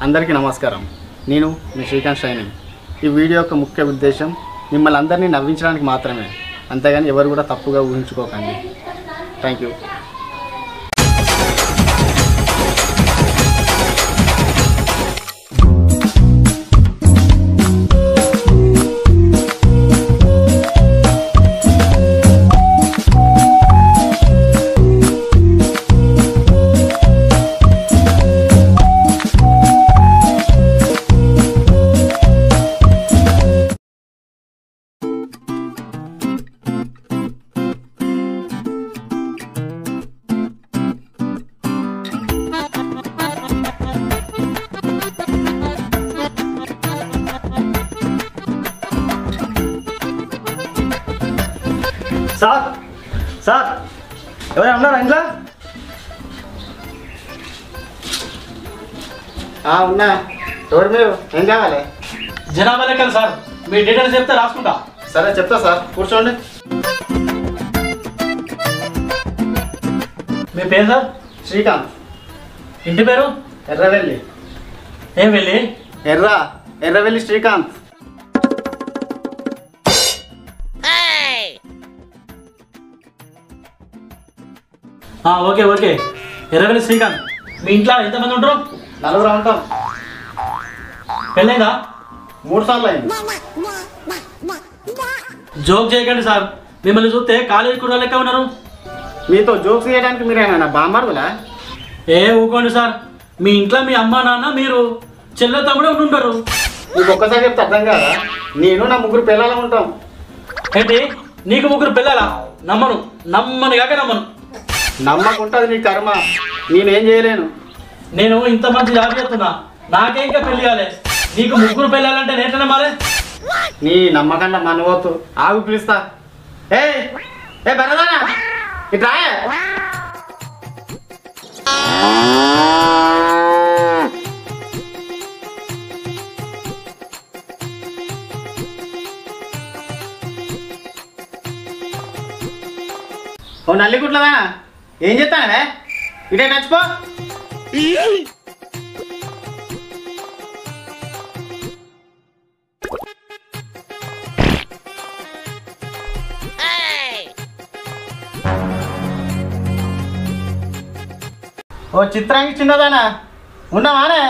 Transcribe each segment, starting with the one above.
అందరికీ నమస్కారం. నేను మీ శ్రీకాంత్ షైని. ఈ వీడియో యొక్క ముఖ్య ఉద్దేశం మిమ్మల్ని అందరినీ నవ్వించడానికి మాత్రమే, అంతేగాని ఎవరు కూడా తప్పుగా ఊహించుకోకండి. Thank you. సార్ సార్ ఎవరైనా ఉన్నారా ఇంట్లో? ఉన్నా. ఎవరు మీరు? ఏం కావాలి? జనాభా లెక్కలు సార్, మీ డీటెయిల్స్ చెప్తే రాసుకుంటా. సరే చెప్తా సార్, కూర్చోండి. మీ పేరు సార్? శ్రీకాంత్. ఇంటి పేరు? ఎర్రవెల్లి. ఏం వెళ్ళి? ఎర్రవెల్లి శ్రీకాంత్. Okay okay, Erravelli Srikanth. మీ ఇంట్లో ఎంతమంది ఉంటారు? 4 ఉంటాం. పెళ్ళైందా? 3 సార్లు అయింది. జోక్ చేయకండి సార్, మిమ్మల్ని చూస్తే కాలేజీ కూడా లెక్క ఉన్నారు. మీతో జోక్స్ చేయడానికి మీరేనా బామ్మర్దులా? ఊకోండి సార్, మీ ఇంట్లో మీ అమ్మ నాన్న మీరు చెల్లె తమ్ముడే ఉంటుంటారు. నీకు ఒక్కసారి చెప్తే అర్థం కాదా? నేను నా 3 పిల్లలు ఉంటాం. ఏంటి, నీకు 3 పిల్లలా? నమ్మను కాక నమ్మను. నమ్మకుంటుంది నీ కర్మ, నేనేం చేయలేను. నేను ఇంత మంచి జాబ్ చేస్తున్నా, నాకే ఇంకా పెళ్లి కాలే, నీకు 3 పెళ్ళాలంటే నేట నమ్మాలి? నీ నమ్మకంగా మనవద్దు. ఆగు పిలుస్తా. ఏ బెరదానా ఇట్రా. ఓ నల్లిగుట్లదా, ఏం చెప్తానే? ఇటే నచ్చిపో. ఓ చిత్రాంగి చిన్నదానా, ఉన్నావానే?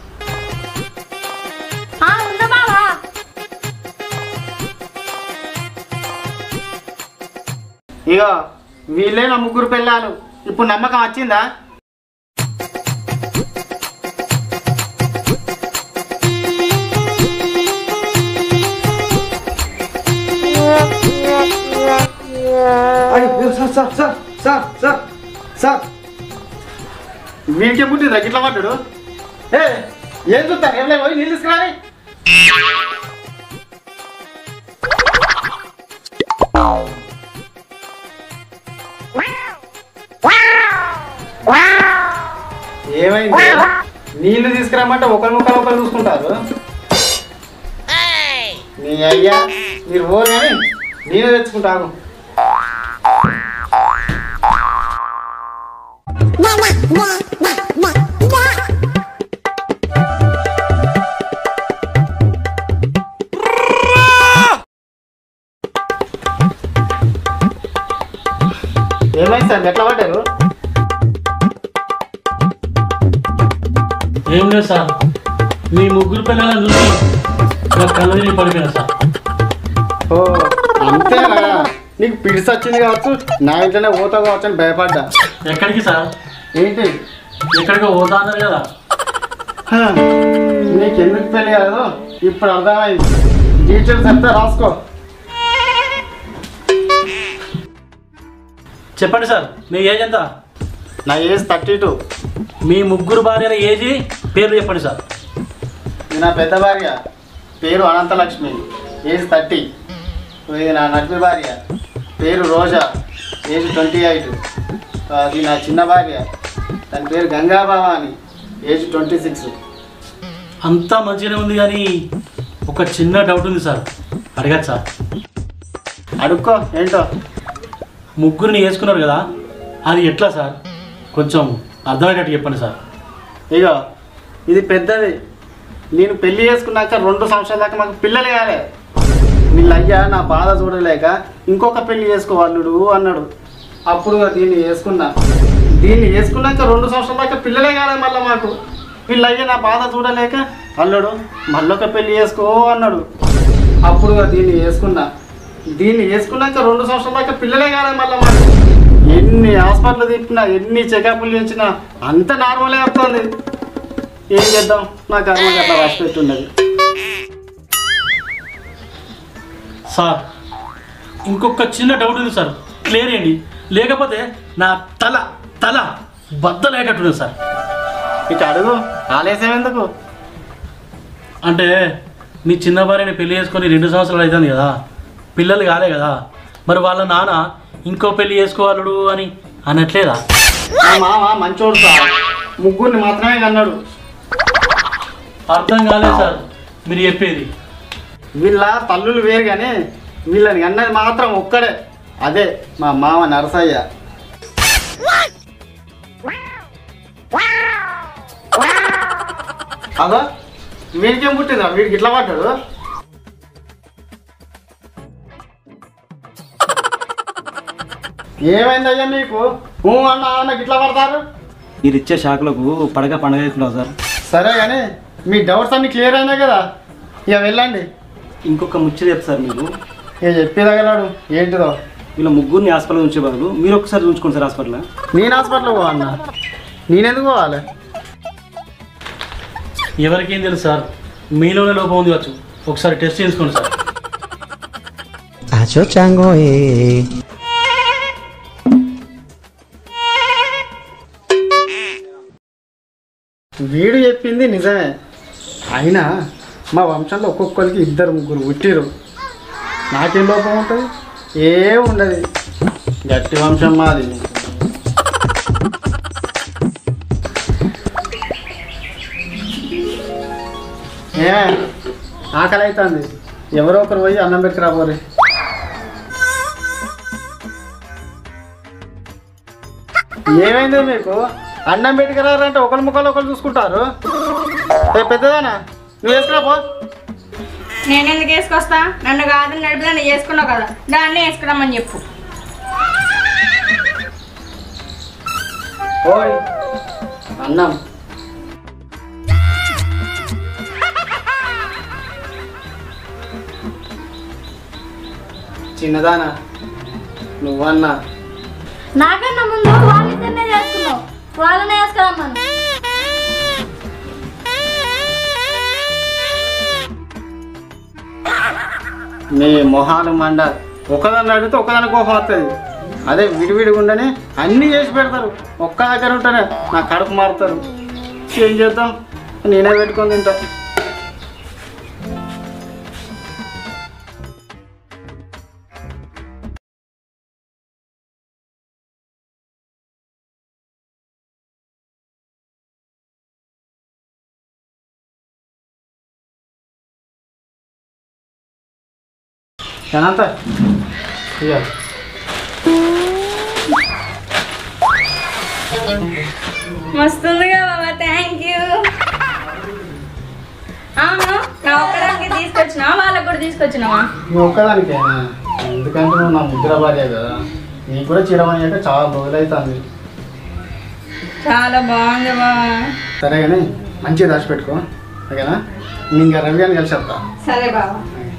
ఇగో వీళ్ళే నా 3 పిల్లలు. ఇప్పుడు నమ్మకం వచ్చిందా? వీడికే పుట్టిందా గిట్లా పడ్డాడు? ఏం చూస్తారు? ఏం పోయి నీళ్ళు తీసుకురాలి. ఏమైంది? నీళ్లు తీసుకురామంటే ఒకరి ముక్కలు చూసుకుంటారు. నీ అయ్యా మీరు ఓరు కానీ నేనే తెచ్చుకుంటాను. ఏమైంది సార్, ఎట్లా పడ్డారు? ఏం లేదు సార్, మీ 3 పిల్లలను చూసి నా కళ్ళు తిరిగి పడిపోయినా సార్. ఓ అంతేనా? నీకు పిడిసి వచ్చింది కావచ్చు, నా ఇంట్లోనే పోతా కావచ్చు అని భయపడ్డా. ఎక్కడికి సార్? ఏంటి ఎక్కడికి పోతా అన్నారు కదా. నీకు ఎందుకు పెళ్ళి కాదు ఇప్పుడు అర్థమైంది. డీటెయిల్స్ అంతా రాసుకో. చెప్పండి సార్, మీ ఏజ్ ఎంత? నా ఏజ్ 32. మీ 3 భార్యల ఏజ్ పేర్లు చెప్పండి సార్. నా పెద్ద భార్య పేరు అనంతలక్ష్మి, ఏజ్ 30. ఇది నా నడిపి భార్య పేరు రోజా, ఏజ్ 28. అది నా చిన్న భార్య, దాని పేరు గంగాభవాని, ఏజ్ 26. అంతా మంచిగానే ఉంది కానీ ఒక చిన్న డౌట్ ఉంది సార్, అడగచ్చా? అడుక్కో. ఏంటో? ముగ్గురిని వేసుకున్నారు కదా, అది ఎట్లా సార్? కొంచెం అర్థమయ్యేటట్టు చెప్పండి సార్. ఇగో ఇది పెద్దది. నేను పెళ్లి చేసుకున్నాక 2 సంవత్సరాల దాకా మాకు పిల్లలు కాలే. వీళ్ళయ్యా నా బాధ చూడలేక ఇంకొక పెళ్లి చేసుకోవాళ్ళుడు అన్నాడు. అప్పుడు దీన్ని వేసుకున్నాక 2 సంవత్సరాల దాకా పిల్లలే కాలే. మళ్ళీ మాకు వీళ్ళయ్యా నా బాధ చూడలేక అల్లుడు మళ్ళొక పెళ్లి చేసుకో అన్నాడు. అప్పుడు దీన్ని వేసుకున్నాక 2 సంవత్సరాల దాకా పిల్లలే కాలే. మళ్ళీ మాకు ఎన్ని హాస్పిటల్ తిప్పినా, ఎన్ని చెకప్లు చేసినా అంత నార్మలే వస్తుంది. ఏం చేద్దాం, నా కర్మకి అట్లా రాసి పెట్టున్నది. సార్ ఇంకొక చిన్న డౌట్ ఉంది సార్, క్లియర్ చేయండి. లేకపోతే నా తల బద్దలేకట్టున్నది సార్. ఇక అడుగు, ఆలస్యం ఎందుకు? అంటే మీ చిన్న భార్యని పెళ్లి చేసుకొని 2 సంవత్సరాలు అవుతుంది కదా, పిల్లలు కాలే కదా, మరి వాళ్ళ నాన్న ఇంకో పెళ్లి చేసుకోవాలడు అని అనట్లేదా? మా మామ మంచోడు సార్, ముగ్గురిని మాత్రమే కన్నాడు. అర్థం కాలేదు సార్ మీరు చెప్పేది. వీళ్ళ తల్లులు వేరు కానీ వీళ్ళని అన్నది మాత్రం ఒక్కడే, అదే మా మామ నరసయ్య. అదో వీడికేం పుట్టిందా? వీడికి ఇట్లా పడ్డాడు. ఏమైందయ్యా మీకు? అన్నా నాకు ఇట్లా పడతారు. మీరు ఇచ్చే షాకులకు పండగ వేసుకుంటాం సార్. సరే కానీ మీ డౌట్స్ అన్ని క్లియర్ అయినాయి కదా, ఇక వెళ్ళండి. ఇంకొక ముచ్చట చెప్తారు మీరు. ఇక చెప్పేదగలాడు ఏంటిదో. వీళ్ళ ముగ్గురిని హాస్పిటల్ ఉంచే బదులు మీరు ఒకసారి చూసుకోండి సార్ హాస్పిటల్. నేను హాస్పిటల్ పోవన్నా? నేనెందుకు పోవాలి? ఎవరికేం తెలుసు సార్, మీలోనే లోపం ఉంది వచ్చు, ఒకసారి టెస్ట్ చేసుకోండి సార్. వీడు చెప్పింది నిజమే. అయినా మా వంశంలో ఒక్కొక్కరికి 2-3 పుట్టిరు. నాకేం లోపం ఉంటుంది? ఏం ఉండదు, గట్టి వంశం మాది. ఆకలి అవుతుంది, ఎవరో ఒకరు పోయి అన్నం పెట్టుకురాబోరే. ఏమైంది మీకు? అన్నం పెట్టుకురారంటే ఒకరి ముఖాలు ఒకరు చూసుకుంటారు. పెద్దదానా నువ్వు వేసుకురాపో. నేను ఎందుకు వేసుకొస్తా? నన్ను కాదని నడిపితే నేను చేసుకున్నావు కదా, దాన్నే వేసుకురామని చెప్పు. ఓయ్ అన్నం. చిన్నదానా నువ్వన్నా? నాకన్నా ముందు వాళ్ళిద్దరినే చేసుకున్నావు, వాళ్ళనే వేసుకురమ్మను. నీ మొహాలు మండ. ఒకదాన్ని అడిగితే ఒకదాని కోపం వస్తుంది. అదే విడివిడిగా ఉండని అన్నీ చేసి పెడతారు. ఒక్క దగ్గర ఉంటేనే నా కడుపు మారుతారు. ఏం చేద్దాం, నేనే పెట్టుకొని తింటా. అనంత ఇక మస్తుందిగా బాబా, థ్యాంక్ యూ. అవును, నా ఒక్కదానికి తీసుకొచ్చినా వాళ్ళకి కూడా తీసుకొచ్చినావా? నువ్వు ఒక్కదానికేనా? ఎందుకంటే నువ్వు నా ముద్ర భార్య కదా, నీకు కూడా చీరమయ్యాక చాలా రోజులవుతుంది. చాలా బాగుంది బాబా. సరే కానీ మంచిగా దాచిపెట్టుకో, ఓకేనా? నేను ఇంకా రవి అని కలిసి వస్తా. సరే బాబా.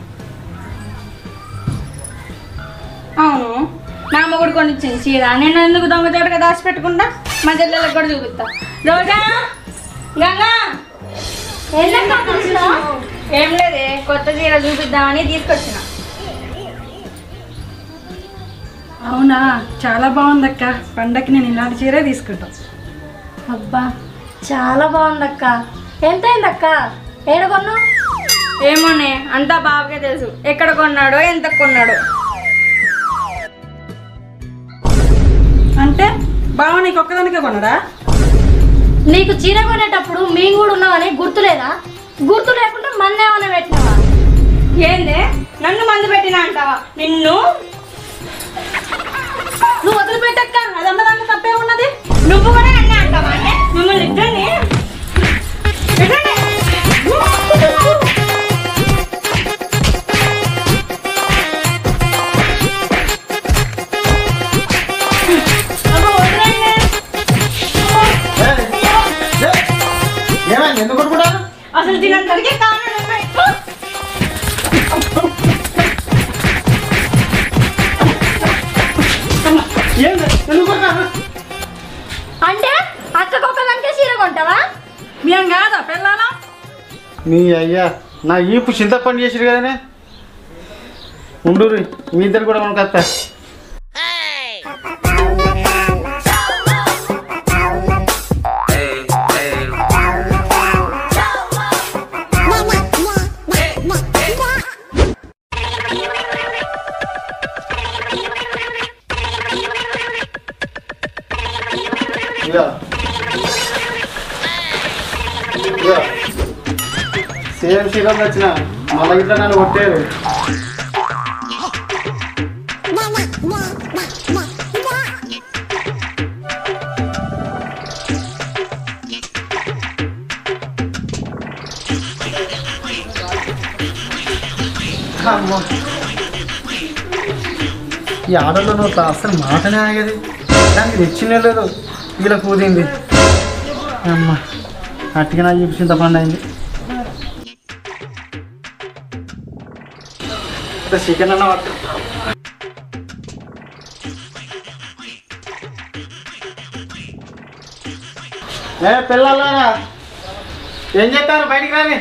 అవును, నా మొగుడు కొని ఇచ్చింది చీర, నేను ఎందుకు దొంగతోటగా దాచిపెట్టుకుంటా? మా చెల్లెలకు కూడా చూపిస్తా. రోజా, గంగా, ఏం లేదే, కొత్త చీర చూపిద్దామని తీసుకొచ్చిన. అవునా, చాలా బాగుందక్క. పండగకి నేను ఇలాంటి చీరే తీసుకుంటా. అబ్బా చాలా బాగుందక్క. ఎంతైందక్క? ఏడ కొన్నావు? ఏమోనే, అంతా బాబుకే తెలుసు ఎక్కడ కొన్నాడో ఎంత కొన్నాడో. అంటే బావ నీకు ఒక్కదానికే కొన్నాడా? నీకు చీర కొనేటప్పుడు మేము కూడా ఉన్నామని గుర్తులేదా? గుర్తు లేకుండా మందేమన్నా పెట్టినావా? ఏందే నన్ను మందు పెట్టినా అంటావా? నిన్ను నువ్వు వదిలిపెట్టక్క, అదన్న దాంట్లో తప్పే ఉన్నది. నువ్వు కూడా నన్నే అంటావా? అంటే మిమ్మల్ని ఇద్దరిని ఏమైంది? ఎందుకు కొట్టుకుంటారు? అసలు దీనందరికీ కారణం ఎందుకు కొడతారు? అంటే అక్కకు ఒకదానికే చీర కొంటావా? మేము కాదా పిల్లలా? నీ అయ్యా నా ఈపు చింతపండు చేసిరు కదనే. ఉండు మీ ఇద్దరు కూడా మనకు వస్తా. సేమ్ శీలం వచ్చిన మళ్ళీ ఇట్లా నన్ను కొట్టారు. అమ్మో ఈ ఆడలో నువ్వు అసలు మాటనే ఆగేది. దానికి తెచ్చినే లేదు. ఇలా కూదింది అమ్మ అట్టిగా నా చూసి చింతపండు అయింది. చికెన్ అన్న పట్టు. పిల్లలారా ఏం చేస్తారు? బయటికి రాని.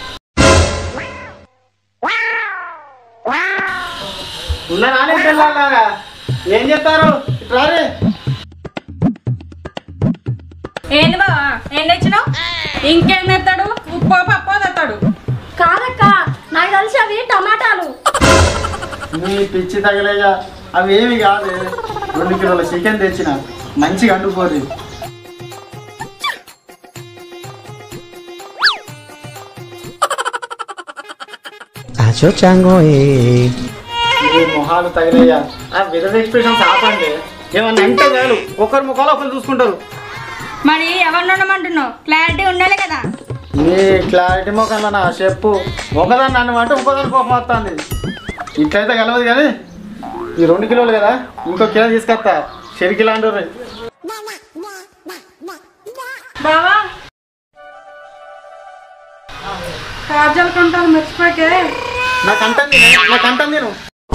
ఉన్న రాని పిల్లలారా ఏం చేస్తారు? రాని. ఏంది బావా? ఏం తెచ్చినావు? ఇంకేం తెస్తాడు? ఉప్పు పప్పు తెస్తాడు. కాదక్క, నాకు తెలిసి అవి టమాటాలు. నీ పిచ్చి తగలేగా అవి ఏమి కాదు. 2 కిలోల చికెన్ తెచ్చిన మంచిగా అండుకోరు. మొహాలు తగిలేయా ఆ విధవ ఎక్స్ప్రెషన్స్ ఆపండి. ఏమన్నా అంటే చాలు ఒకరి ముఖాలు ఒకరు చూసుకుంటారు. మరి ఎవరిని ఉండమంటున్నావు? క్లారిటీ ఉండాలి కదా. నీ క్లారిటీ ముఖంలో నా చెప్పు. ఒకదాన్ని నన్ను అంటే ఇంకోదాన్ని కోపం వస్తుంది. ఇట్లయితే కలవదు కానీ ఈ 2 కిలోలు కదా ఇంకో కిలో తీసుకొస్తా. చెరికిలా అంటారు. బావా కాజల్ కొంటాను మర్చిపోకే. నాకు అంటుంది నేను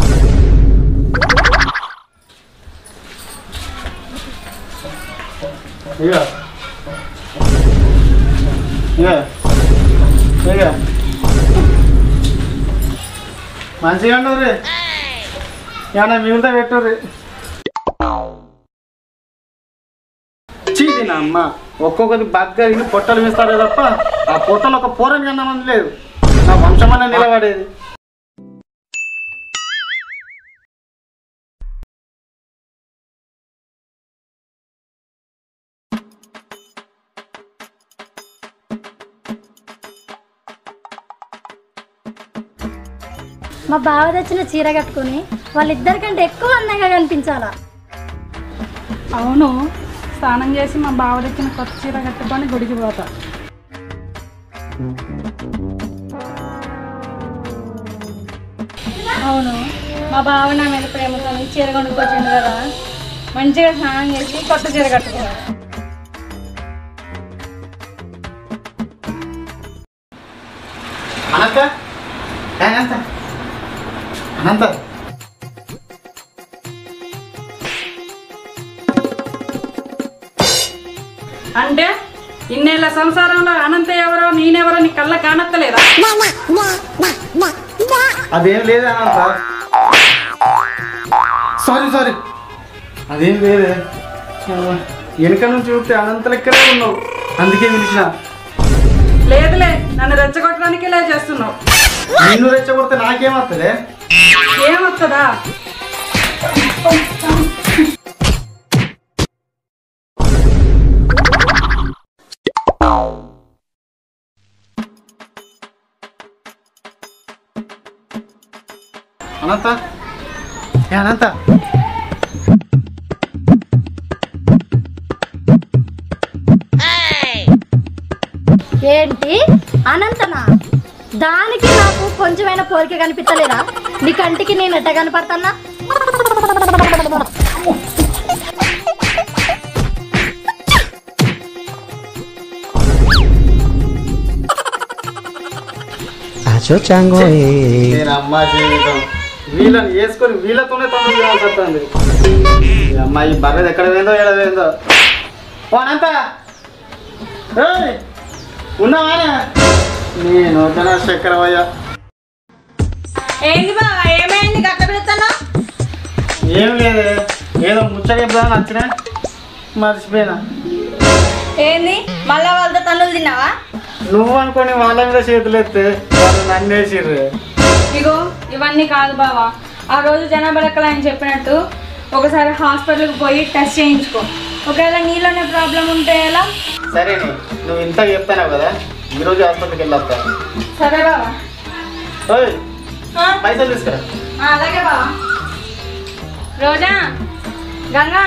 ఇక మంచిగా ఉండరు. ఏమన్నా మిగులుతా పెట్టుర్రి. చీది నా అమ్మ ఒక్కొక్కటి బగ్గ ఇల్లు పొట్టలు వేస్తారే తప్ప ఆ పొట్టలు ఒక పూరని కన్నా మంది లేదు. నా వంశమనే నిలబడేది. మా బావ తెచ్చిన చీర కట్టుకుని వాళ్ళిద్దరికంటే ఎక్కువ అందంగా కనిపించాలా? అవును, స్నానం చేసి మా బావ తెచ్చిన కొత్త చీర కట్టుకొని గుడికి పోతా. అవును, మా బావ నా మీద ప్రేమతో చీర కొనుక్కొచ్చిండు కదా. మంచిగా స్నానం చేసి కొత్త చీర కట్టుకున్నాడు. అనంత అంటే ఇన్నేళ్ల సంసారంలో అనంత ఎవరో నేనెవరో నీ కళ్ళ కానత్తలేదా? అదేం లేదు అనంత. సారీ అదేం లేదే. వెనుక నుంచి చూస్తే అనంత లెక్కనే ఉన్నావు. అందుకే పిలిచిన. లేదులే, నన్ను రెచ్చగొట్టడానికి ఇలా చేస్తున్నావు. నిన్ను రెచ్చగొడితే నాకేమవుతుంది? ఏమొస్తుందా? అనంత అనంత ఏంటి అనంతనా? దానికి నాకు కొంచెమైనా పోలిక కనిపించలేదా? నీ కంటికి నేను ఎట్ట కనపడతానా? నేను అమ్మ జీవితం వీళ్ళని వేసుకొని వీళ్ళతోనే తొందర చేయాల్సి వస్తుంది. ఈ అమ్మాయి బర్రెది ఎక్కడ పోయిందో ఎక్కడ పోయిందో. ఓ అనంత ఉన్నావానే? నేను చక్కెర పోయా. ఏంది బావా, ఏమైంది గట్ల పెడతాను? ఏం లేదు, ఏదో ముచ్చట చెప్దామని వచ్చినా మర్చిపోయినా. ఏంది మళ్ళా వాళ్ళతో తన్నులు తిన్నావా? నువ్వు అనుకోని వాళ్ళ మీద చేతులు ఎత్తే వాళ్ళు నన్ను వేసిర్రు. ఇగో ఇవన్నీ కాదు బావా, ఆ రోజు జనాభా లెక్కలు ఆయన చెప్పినట్టు ఒకసారి హాస్పిటల్కి పోయి టెస్ట్ చేయించుకో. ఒకవేళ నీలోనే ప్రాబ్లం ఉంటే ఎలా? సరేనే, నువ్వు ఇంత చెప్తానావు కదా, ఈరోజు హాస్పిటల్కి వెళ్ళొస్తా. సరే బావా. ఓయ్ ఆ? పైసలు తీసుకురా. అలాగే బావా. రోజా, గంగా,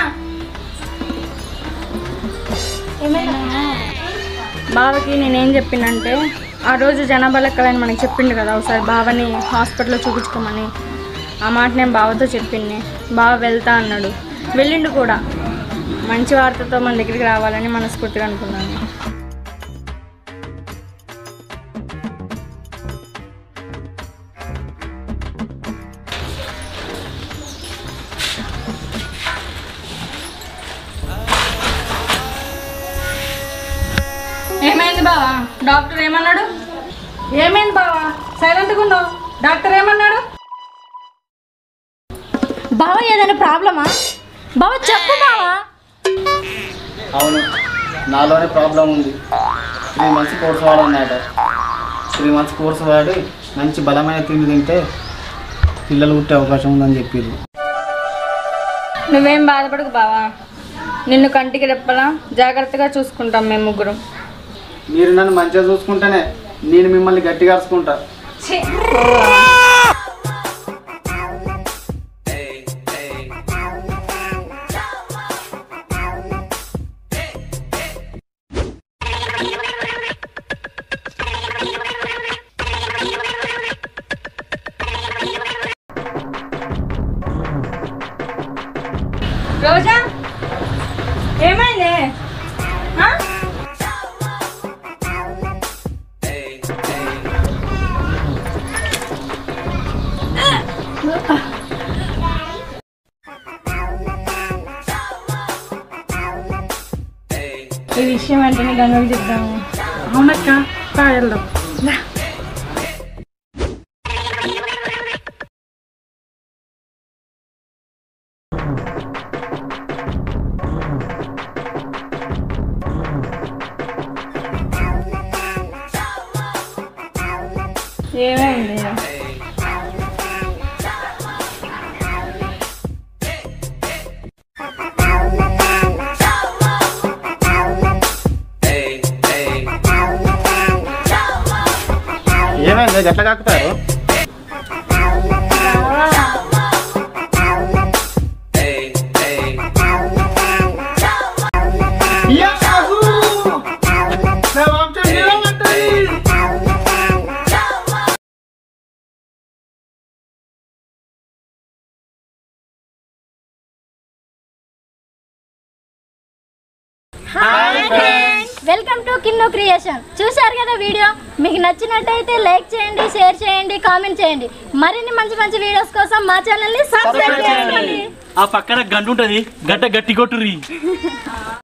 బావకి నేనేం చెప్పినంటే ఆ రోజు జనాభా లెక్కలని మనకి చెప్పిండు కదా, ఒకసారి బావని హాస్పిటల్లో చూపించుకోమని. ఆ మాట నేను బావతో చెప్పింది. బావ వెళ్తా అన్నాడు, వెళ్ళిండు కూడా. మంచి వార్తతో మన దగ్గరికి రావాలని మనస్ఫూర్తిగా అనుకున్నాను. ఏమైంది బావా? డాక్టర్ ఏమన్నాడు? ఏమైంది బావా సైలెంట్గా ఉన్నావు? డాక్టర్ ఏమన్నాడు? బావ ఏదైనా ప్రాబ్లమా? బావ చెప్పు బావా. అవును, నాలోనే ప్రాబ్లం ఉంది. 3 మంత్స్ కోర్సు వాడన్నమాట. 3 మంత్స్ కోర్సు వాడి మంచి బలమైన తిండి తింటే పిల్లలు పుట్టే అవకాశం ఉందని చెప్పారు. నువ్వేం బాధపడకు బావా, నిన్ను కంటికి రెప్పలా జాగ్రత్తగా చూసుకుంటాం మేము ముగ్గురం. మీరు నన్ను మంచిగా చూసుకుంటేనే నేను మిమ్మల్ని గట్టిగా అరుచుకుంటా. రోజా, ఏమైంది? ఆ? ఈ విషయం వెంటనే గంగకి చెప్తాము. అవునక్క, వెళ్దాం. ఏమైంది? ఏమైంది గట్ల కాకుతారు? Welcome to Kinnu creation. చూశారు కదా వీడియో, మీకు నచ్చినట్టయితే లైక్ చేయండి, షేర్ చేయండి, కామెంట్ చేయండి. మరిన్ని మంచి మంచి వీడియోస్ కోసం మా ఛానల్ని సబ్స్క్రైబ్ చేసుకోండి. ఆ పక్కన గంట ఉంటుంది, గట్ట గట్టి కొట్టుర్రి.